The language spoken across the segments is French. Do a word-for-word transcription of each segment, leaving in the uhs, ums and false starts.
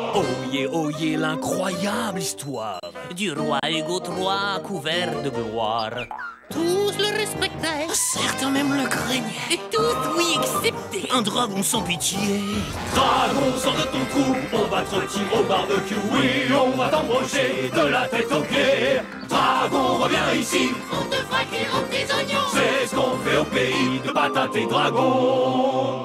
Oyez, oyez l'incroyable histoire du roi Hugo trois couvert de gloire. Tous le respectaient. Certains même le craignaient. Et tous, oui, excepté un dragon sans pitié. Dragon, sors de ton trou, on va te tirer au barbecue. Oui, on va t'embrocher de la tête aux pieds. Dragon, reviens ici, on te fera cuire aux petits oignons. C'est ce qu'on fait au pays de patates et dragons.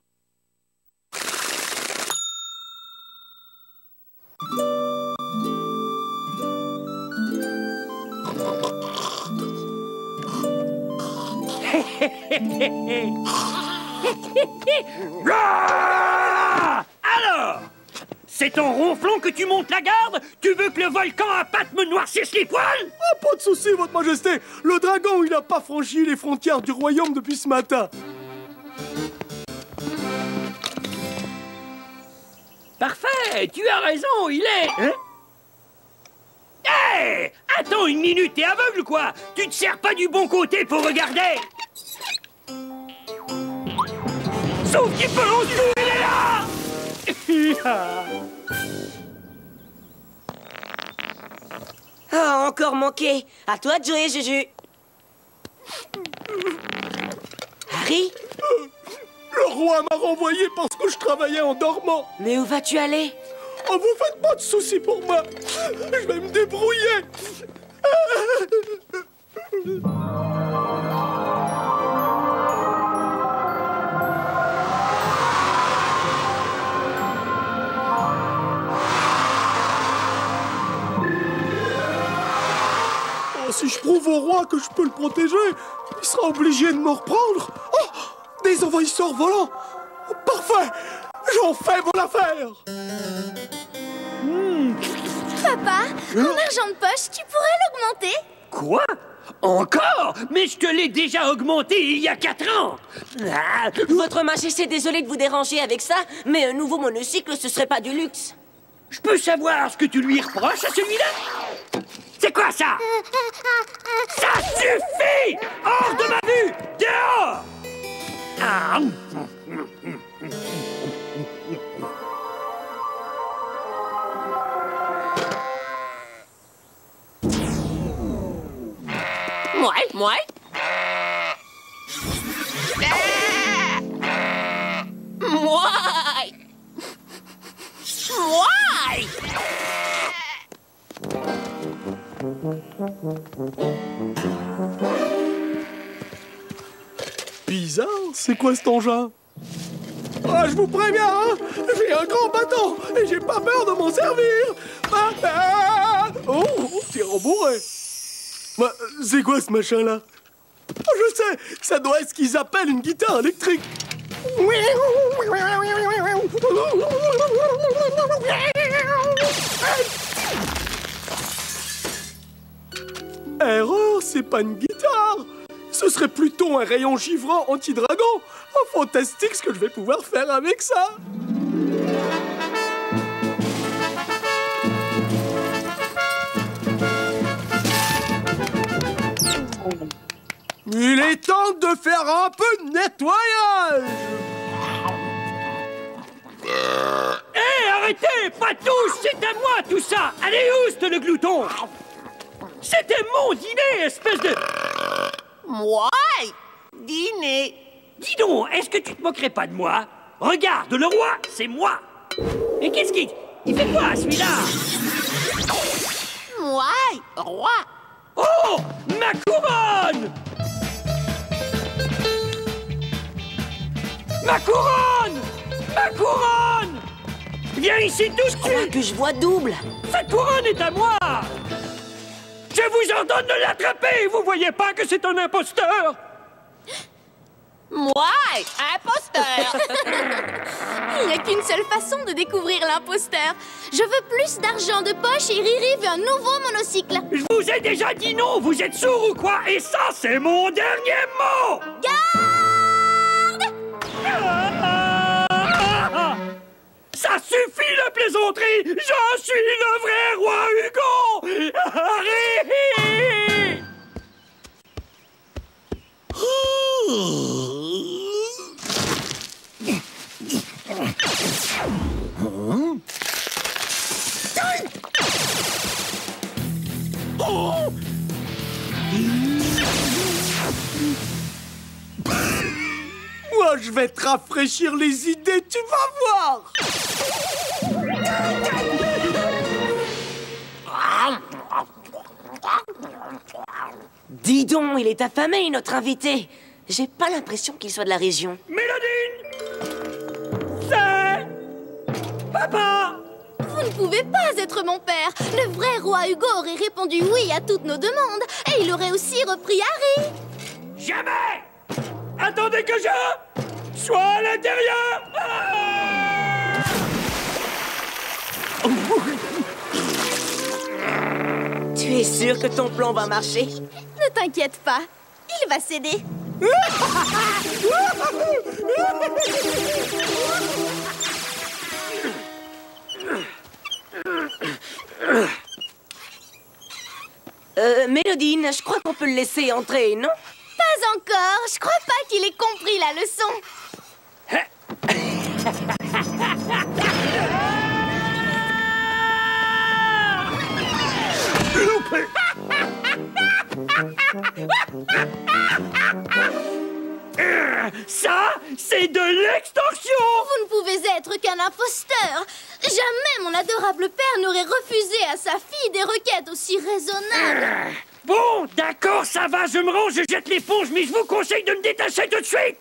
Alors, c'est ton ronflon que tu montes la garde? Tu veux que le volcan à pattes me noircisse les poils? Ah, pas de souci, votre majesté. Le dragon, il a pas franchi les frontières du royaume depuis ce matin. Parfait, tu as raison, il est... Hein? Hé! Attends une minute, t'es aveugle ou quoi? Tu te sers pas du bon côté pour regarder? Sauf qu'il peut en dessous, il est là! Ah, encore manqué. À toi de jouer, Juju. Harry? Le roi m'a renvoyé parce que je travaillais en dormant. Mais où vas-tu aller? Oh, vous faites pas de soucis pour moi. Je vais me débrouiller. Oh, si je prouve au roi que je peux le protéger, il sera obligé de me reprendre. Oh, des envahisseurs volants. Parfait. J'en fais mon affaire. Mmh. Papa, mon argent de poche, tu pourrais l'augmenter? Quoi? Encore? Mais je te l'ai déjà augmenté il y a quatre ans. Ah, Votre Majesté, désolé de vous déranger avec ça, mais un nouveau monocycle, ce serait pas du luxe. Je peux savoir ce que tu lui reproches à celui-là? C'est quoi ça? Ça suffit! Hors de ma vue! Dehors! Ah. Mouais, mouais. Mouais. Mouais. Bizarre, c'est quoi cet engin? Ah, je vous préviens, hein, j'ai un grand bâton et j'ai pas peur de m'en servir. Ah, ah, oh, c'est rembourré. Bah, c'est quoi ce machin-là? Oh, je sais, ça doit être ce qu'ils appellent une guitare électrique. Erreur, c'est pas une guitare. Ce serait plutôt un rayon givrant anti-dragon. Oh, fantastique ce que je vais pouvoir faire avec ça. Il est temps de faire un peu de nettoyage. Hé, hey, arrêtez! Pas tous! C'est à moi tout ça! Allez, ouste le glouton! C'était mon dîner, espèce de... Moi? Dîner? Dis donc, est-ce que tu te moquerais pas de moi? Regarde, le roi, c'est moi! Et qu'est-ce qu'il... Il fait quoi, celui-là? Moi? Roi? Oh! Ma couronne! Ma couronne! Ma couronne! Viens ici tout Je crois que je vois double. Cette couronne est à moi! Je vous ordonne de l'attraper! Vous voyez pas que c'est un imposteur? Moi? Imposteur! Il n'y a qu'une seule façon de découvrir l'imposteur. Je veux plus d'argent de poche et Riri veut un nouveau monocycle. Je vous ai déjà dit non! Vous êtes sourd ou quoi? Et ça, c'est mon dernier mot! Garde! Ah! Ça suffit la plaisanterie! Je suis le vrai roi Hugo! Harry! vais te rafraîchir les idées, tu vas voir. Dis donc, il est affamé, notre invité. J'ai pas l'impression qu'il soit de la région. Mélodine! C'est... Papa! Vous ne pouvez pas être mon père. Le vrai roi Hugo aurait répondu oui à toutes nos demandes. Et il aurait aussi repris Harry. Jamais! Attendez que je sois à l'intérieur! Ah! Tu es sûr que ton plan va marcher? Ne t'inquiète pas, il va céder. Euh, Mélodine, je crois qu'on peut le laisser entrer, non? Pas encore, je crois pas qu'il ait compris la leçon. Ça, c'est de l'extorsion! Vous ne pouvez être qu'un imposteur. Jamais mon adorable père n'aurait refusé à sa fille des requêtes aussi raisonnables. Bon, d'accord, ça va, je me range, je jette l'éponge, mais je vous conseille de me détacher tout de suite!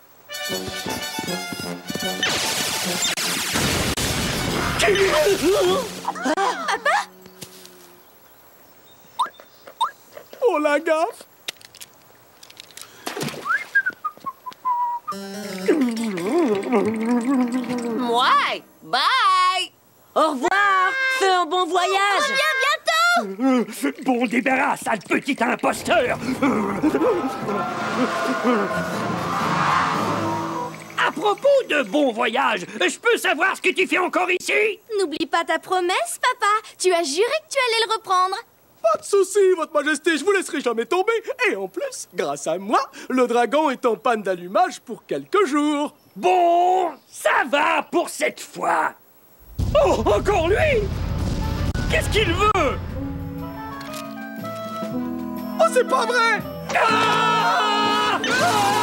Papa? Oh la gaffe. Ouais, bye. Au revoir. Fais un bon voyage. Reviens bientôt. Bon débarras, sale petit imposteur! À propos de bon voyage, je peux savoir ce que tu fais encore ici? N'oublie pas ta promesse, papa. Tu as juré que tu allais le reprendre. Pas de souci, votre majesté, je vous laisserai jamais tomber. Et en plus, grâce à moi, le dragon est en panne d'allumage pour quelques jours. Bon, ça va pour cette fois. Oh, encore lui? Qu'est-ce qu'il veut? Oh, c'est pas vrai! Ah! Ah!